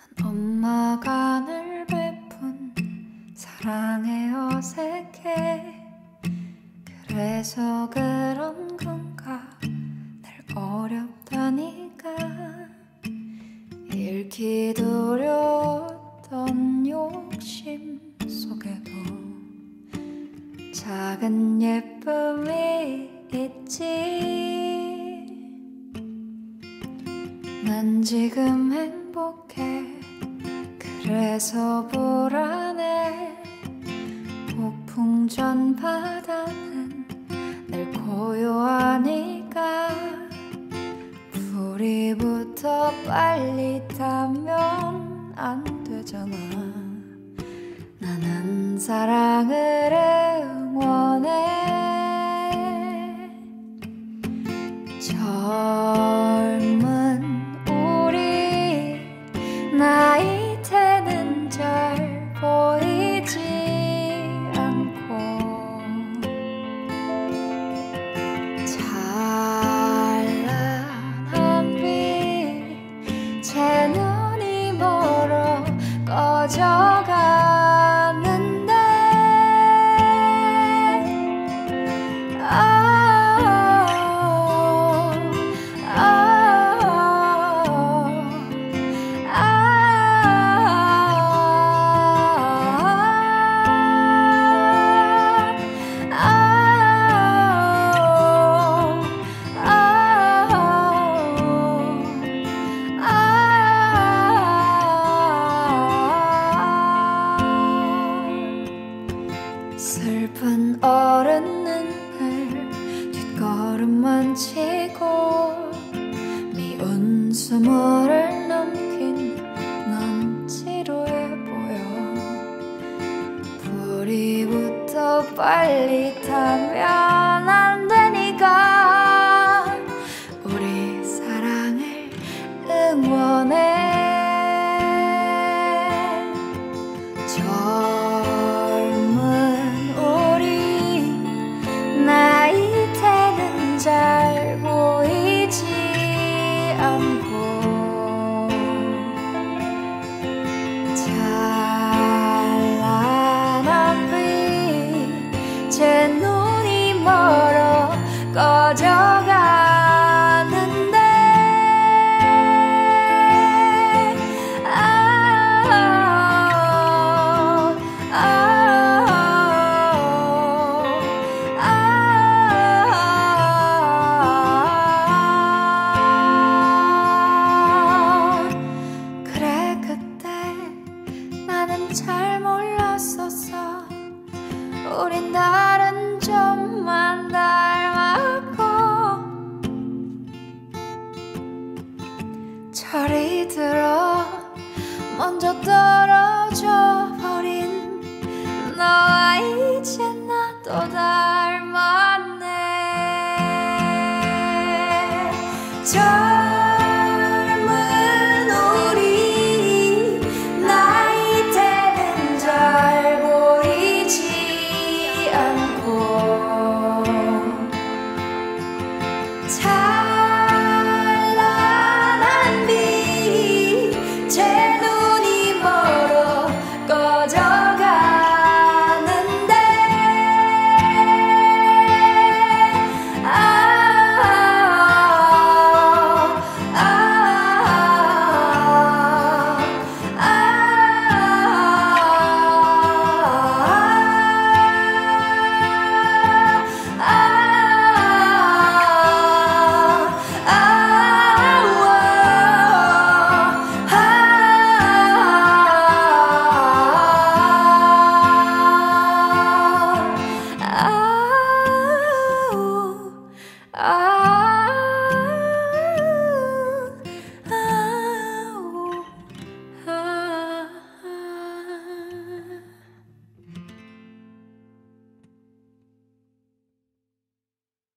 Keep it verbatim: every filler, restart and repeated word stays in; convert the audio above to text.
엄마가 늘 베푼 사랑에 어색해. 그래서 그런 건가 늘 어렵다니까. 잃기도 어려웠던 욕심 속에도 작은 예쁨이 있지. 난 지금 행복해. 그래서 불안해. 폭풍전 바다는 늘 고요하니까. 불이 붙어 빨리 타면 안 되잖아. 나는 사랑을 응원해. 젊은 우리 나이 태는 잘 보이지 않고 찬란한 빛 제 눈이 멀어 꺼져가는데 아 슬픈 어른은 늘 뒷걸음만 치고 미운 스물을 넘긴 넌 지루해 보여. 불이 붙어 빨리 타면 안 되니까 우리 사랑을 응원해. 잘 보이지 않고 찬란한 빛 제 눈이 멀어 꺼져가는데 아, 아, 나는 잘 몰랐었어. 우린 다른 점만 닮았고 철이 들어 먼저 떨어져 버린 너와 이제 나 또 다른